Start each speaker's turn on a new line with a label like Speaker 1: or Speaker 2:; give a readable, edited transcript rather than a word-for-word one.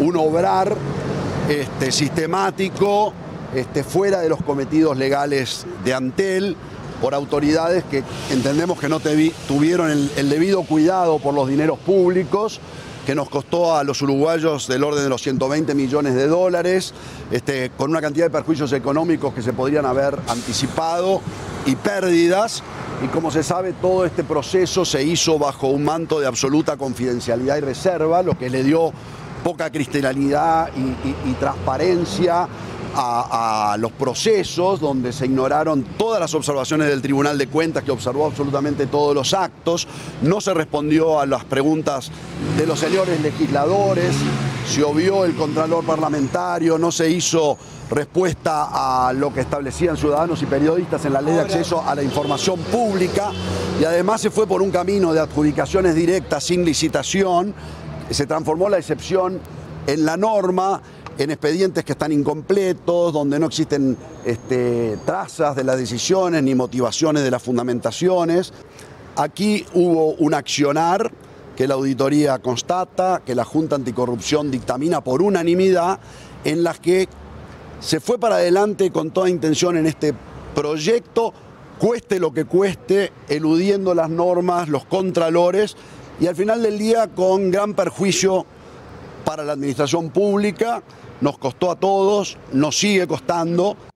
Speaker 1: un obrar sistemático fuera de los cometidos legales de Antel por autoridades que entendemos que no tuvieron el debido cuidado por los dineros públicos, que nos costó a los uruguayos del orden de los 120 millones de dólares, con una cantidad de perjuicios económicos que se podrían haber anticipado y pérdidas. Y como se sabe, todo este proceso se hizo bajo un manto de absoluta confidencialidad y reserva, lo que le dio poca cristalinidad y transparencia a los procesos, donde se ignoraron todas las observaciones del Tribunal de Cuentas, que observó absolutamente todos los actos, no se respondió a las preguntas de los señores legisladores, se obvió el contralor parlamentario, no se hizo respuesta a lo que establecían ciudadanos y periodistas en la Ley de Acceso a la Información Pública, y además se fue por un camino de adjudicaciones directas sin licitación. Se transformó la excepción en la norma, en expedientes que están incompletos, donde no existen trazas de las decisiones ni motivaciones de las fundamentaciones. Aquí hubo un accionar que la auditoría constata, que la Junta Anticorrupción dictamina por unanimidad, en las que se fue para adelante con toda intención en este proyecto, cueste lo que cueste, eludiendo las normas, los contralores, y al final del día con gran perjuicio para la administración pública. Nos costó a todos, nos sigue costando.